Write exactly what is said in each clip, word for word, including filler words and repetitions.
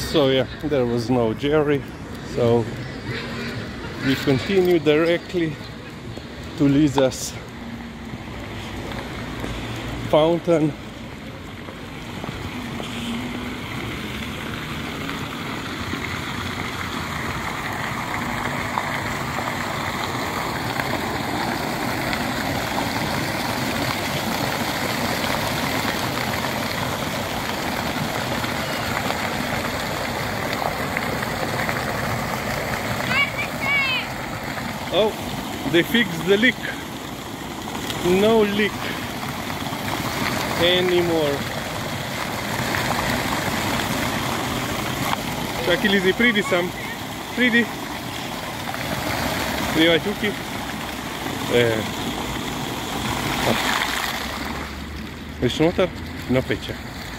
So yeah, there was no Jerry, so we continue directly to Liza's fountain. Oh, they fixed the leak. No leak anymore. Čak i Lizi, pridi sam. Pridi. Privaj čuki. E. Viš unutar? No peče.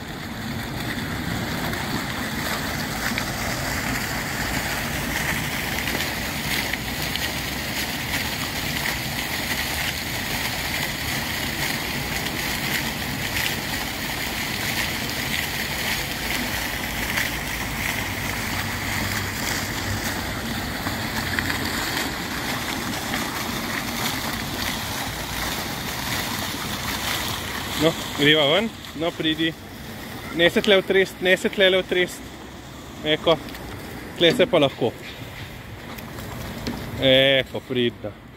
No, greva ven, no pridi, ne se tle utrest, ne se tle utrest, eko, tle se pa lahko, eko, pridna.